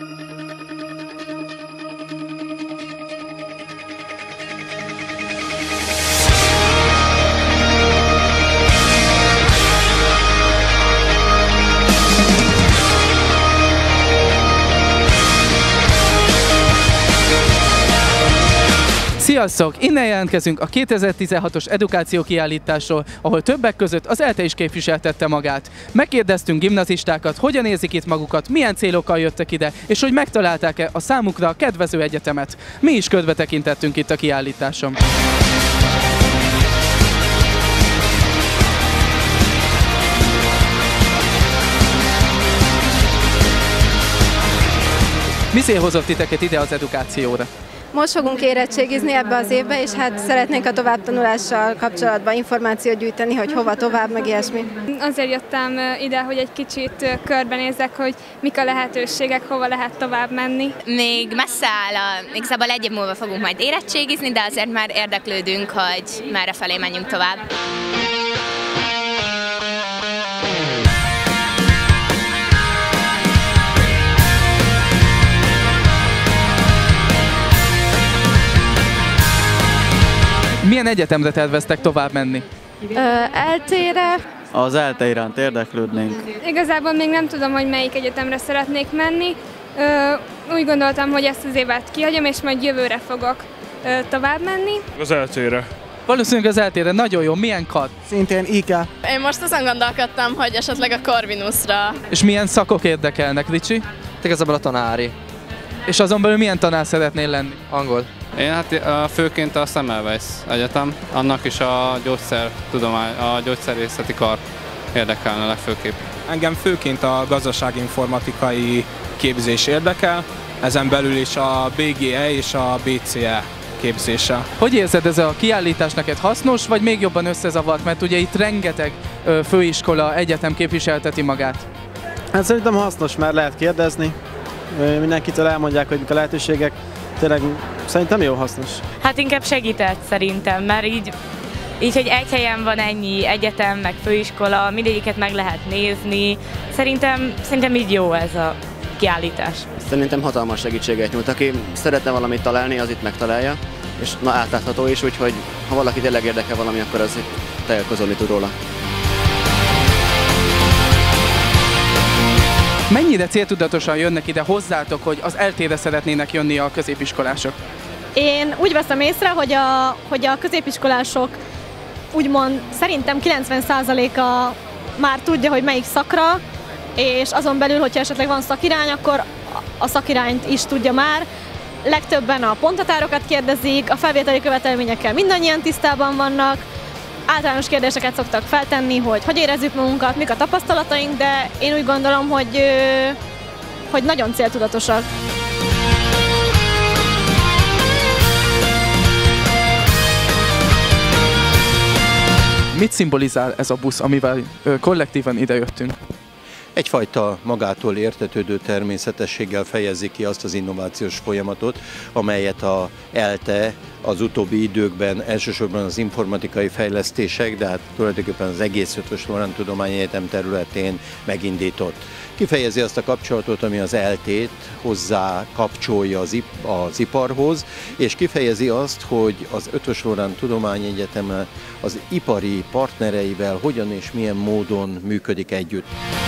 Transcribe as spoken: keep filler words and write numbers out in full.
Sziasztok! Innen jelentkezünk a kétezer-tizenhatos edukációkiállításról, ahol többek között az ELTE is képviseltette magát. Megkérdeztünk gimnazistákat, hogyan érzik itt magukat, milyen célokkal jöttek ide, és hogy megtalálták-e a számukra kedvező egyetemet. Mi is körbe tekintettünk itt a kiállításon. Mi cél hozott titeket ide az edukációra? Most fogunk érettségizni ebbe az évbe, és hát szeretnénk a továbbtanulással kapcsolatban információt gyűjteni, hogy hova tovább, meg ilyesmi. Azért jöttem ide, hogy egy kicsit körbenézzek, hogy mik a lehetőségek, hova lehet tovább menni. Még messze áll, a, igazából egy év múlva fogunk majd érettségizni, de azért már érdeklődünk, hogy merre felé menjünk tovább. Milyen egyetemre terveztek tovább menni? eltére. Az ELTE iránt érdeklődnénk. Igazából még nem tudom, hogy melyik egyetemre szeretnék menni. Ö, úgy gondoltam, hogy ezt az évet kihagyom, és majd jövőre fogok ö, tovább menni. Az eltére. Valószínűleg az eltére nagyon jó. Milyen kar? Szintén I K. Én most azon gondolkodtam, hogy esetleg a Corvinusra. És milyen szakok érdekelnek, Ricsi? Igazából a tanári. És azon belül milyen tanár szeretnél lenni? Angol. Én hát főként a Semmelweis Egyetem, annak is a gyógyszertudomány, a gyógyszerészeti kar érdekelne legfőképp. Engem főként a gazdaságinformatikai képzés érdekel, ezen belül is a B G E és a B C E képzése. Hogy érzed, ez a kiállítás neked hasznos, vagy még jobban összezavart, mert ugye itt rengeteg főiskola, egyetem képviselteti magát? Hát szerintem hasznos, mert lehet kérdezni, mindenkitől elmondják, hogy mik a lehetőségek. Tényleg szerintem jó, hasznos. Hát inkább segített szerintem, mert így, így, hogy egy helyen van ennyi egyetem, meg főiskola, mindegyiket meg lehet nézni. Szerintem, szerintem így jó ez a kiállítás. Szerintem hatalmas segítséget nyújt. Aki szeretne valamit találni, az itt megtalálja, és na, átlátható is, úgyhogy ha valaki tényleg érdekel valami, akkor az tájékozódni tud róla. Mennyire céltudatosan jönnek ide hozzátok, hogy az eltére szeretnének jönni a középiskolások? Én úgy veszem észre, hogy a, hogy a középiskolások úgymond szerintem kilencven százaléka már tudja, hogy melyik szakra, és azon belül, hogyha esetleg van szakirány, akkor a szakirányt is tudja már. Legtöbben a ponthatárokat kérdezik, a felvételi követelményekkel mindannyian tisztában vannak, általános kérdéseket szoktak feltenni, hogy hogy érezzük magunkat, mik a tapasztalataink, de én úgy gondolom, hogy, hogy nagyon céltudatosak. Mit szimbolizál ez a busz, amivel kollektívan idejöttünk? Egyfajta magától értetődő természetességgel fejezi ki azt az innovációs folyamatot, amelyet a ELTE az utóbbi időkben elsősorban az informatikai fejlesztések, de hát tulajdonképpen az egész Eötvös Loránd Tudományegyetem területén megindított. Kifejezi azt a kapcsolatot, ami az eltét hozzá kapcsolja az, ip az iparhoz, és kifejezi azt, hogy az Eötvös Loránd Tudományegyetem az ipari partnereivel hogyan és milyen módon működik együtt.